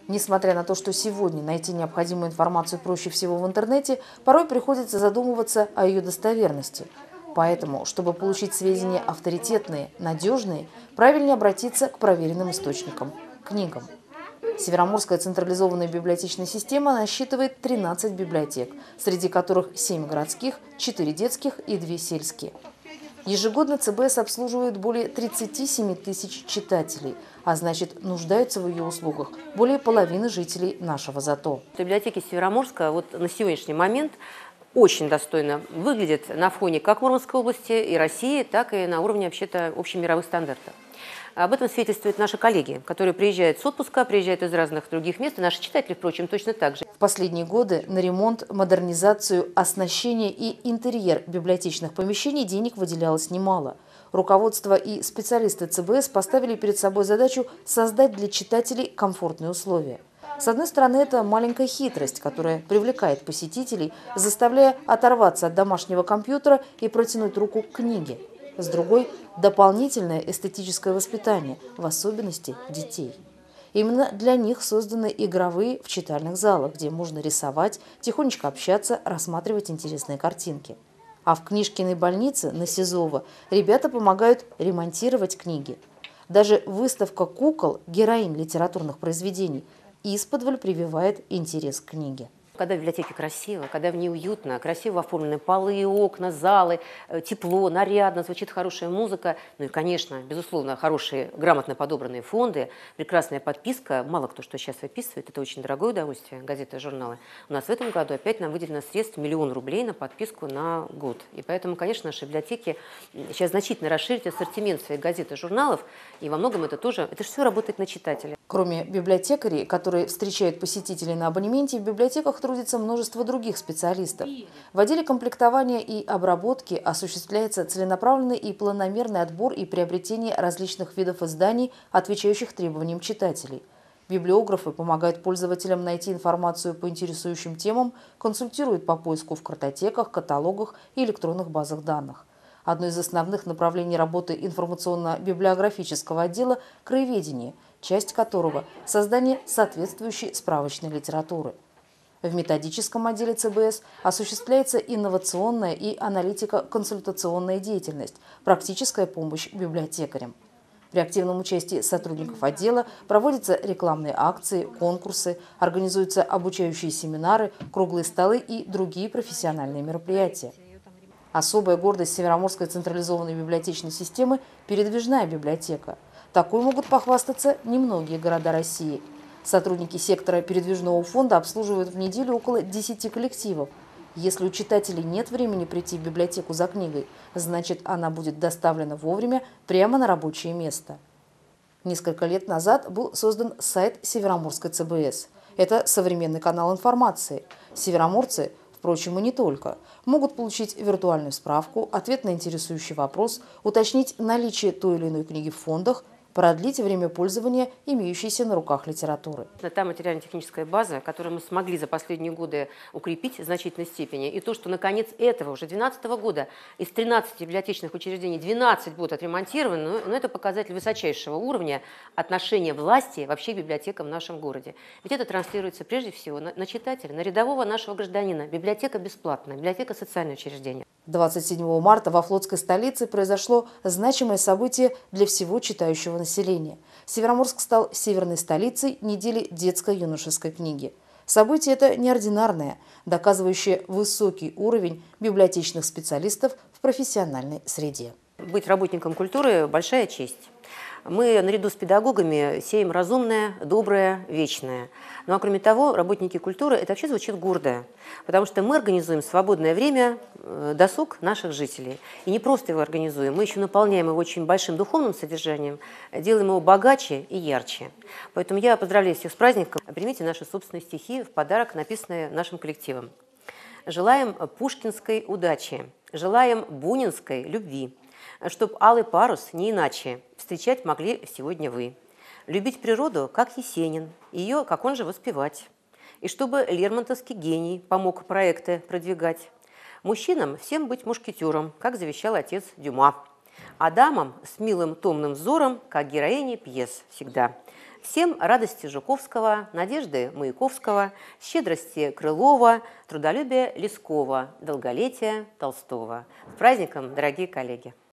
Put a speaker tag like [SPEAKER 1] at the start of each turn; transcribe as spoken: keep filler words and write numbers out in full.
[SPEAKER 1] Несмотря на то, что сегодня найти необходимую информацию проще всего в интернете, порой приходится задумываться о ее достоверности. Поэтому, чтобы получить сведения авторитетные, надежные, правильнее обратиться к проверенным источникам – книгам. Североморская централизованная библиотечная система насчитывает тринадцать библиотек, среди которых семь городских, четыре детских и две сельские. Ежегодно ЦБС обслуживает более тридцати семи тысяч читателей, а значит, нуждаются в ее услугах более половины жителей нашего ЗАТО.
[SPEAKER 2] Библиотеки Североморска вот на сегодняшний момент очень достойно выглядят на фоне как Мурманской области и России, так и на уровне вообще-то общемировых стандартов. Об этом свидетельствуют наши коллеги, которые приезжают с отпуска, приезжают из разных других мест, и наши читатели, впрочем, точно так же.
[SPEAKER 1] В последние годы на ремонт, модернизацию, оснащение и интерьер библиотечных помещений денег выделялось немало. Руководство и специалисты ЦБС поставили перед собой задачу создать для читателей комфортные условия. С одной стороны, это маленькая хитрость, которая привлекает посетителей, заставляя оторваться от домашнего компьютера и протянуть руку к книге. С другой – дополнительное эстетическое воспитание, в особенности детей. Именно для них созданы игровые в читальных залах, где можно рисовать, тихонечко общаться, рассматривать интересные картинки. А в Книжкиной больнице на Сизова ребята помогают ремонтировать книги. Даже выставка кукол, героинь литературных произведений, исподволь прививает интерес к книге.
[SPEAKER 2] Когда в библиотеке красиво, когда в ней уютно, красиво оформлены полы, окна, залы, тепло, нарядно, звучит хорошая музыка, ну и, конечно, безусловно, хорошие, грамотно подобранные фонды, прекрасная подписка. Мало кто что сейчас выписывает, это очень дорогое удовольствие, газеты и журналы. У нас в этом году опять нам выделено средств миллион рублей на подписку на год. И поэтому, конечно, наши библиотеки сейчас значительно расширят ассортимент своих газет и журналов, и во многом это тоже, это же все работает на читателя.
[SPEAKER 1] Кроме библиотекарей, которые встречают посетителей на абонементе, в библиотеках трудится множество других специалистов. В отделе комплектования и обработки осуществляется целенаправленный и планомерный отбор и приобретение различных видов изданий, отвечающих требованиям читателей. Библиографы помогают пользователям найти информацию по интересующим темам, консультируют по поиску в картотеках, каталогах и электронных базах данных. Одно из основных направлений работы информационно-библиографического отдела – краеведение, часть которого – создание соответствующей справочной литературы. В методическом отделе ЦБС осуществляется инновационная и аналитико-консультационная деятельность, практическая помощь библиотекарям. При активном участии сотрудников отдела проводятся рекламные акции, конкурсы, организуются обучающие семинары, круглые столы и другие профессиональные мероприятия. Особая гордость Североморской централизованной библиотечной системы – передвижная библиотека. Такой могут похвастаться немногие города России. Сотрудники сектора передвижного фонда обслуживают в неделю около десяти коллективов. Если у читателей нет времени прийти в библиотеку за книгой, значит, она будет доставлена вовремя прямо на рабочее место. Несколько лет назад был создан сайт Североморской ЦБС. Это современный канал информации. Североморцы, впрочем, и не только, могут получить виртуальную справку, ответ на интересующий вопрос, уточнить наличие той или иной книги в фондах, продлить время пользования имеющейся на руках литературы.
[SPEAKER 2] Та материально-техническая база, которую мы смогли за последние годы укрепить в значительной степени, и то, что наконец этого, уже две тысячи двенадцатого года, из тринадцати библиотечных учреждений двенадцать будут отремонтированы, но это показатель высочайшего уровня отношения власти вообще к библиотекам в нашем городе. Ведь это транслируется прежде всего на, на читателя, на рядового нашего гражданина. Библиотека бесплатная, библиотека – социальное учреждение.
[SPEAKER 1] двадцать седьмого марта во Флотской столице произошло значимое событие для всего читающего населения. Североморск стал северной столицей недели детско-юношеской книги. Событие это неординарное, доказывающее высокий уровень библиотечных специалистов в профессиональной среде.
[SPEAKER 2] Быть работником культуры – большая честь. Мы наряду с педагогами сеем разумное, доброе, вечное. Ну а кроме того, работники культуры – это вообще звучит гордо, потому что мы организуем свободное время, досуг наших жителей. И не просто его организуем, мы еще наполняем его очень большим духовным содержанием, делаем его богаче и ярче. Поэтому я поздравляю всех с праздником. Примите наши собственные стихи в подарок, написанные нашим коллективом. Желаем пушкинской удачи, желаем бунинской любви, чтоб алый парус не иначе встречать могли сегодня вы. Любить природу, как Есенин, ее, как он же, воспевать. И чтобы лермонтовский гений помог проекты продвигать. Мужчинам всем быть мушкетером, как завещал отец Дюма. А дамам с милым томным взором, как героини пьес всегда. Всем радости Жуковского, надежды Маяковского, щедрости Крылова, трудолюбия Лескова, долголетия Толстого. С праздником, дорогие коллеги!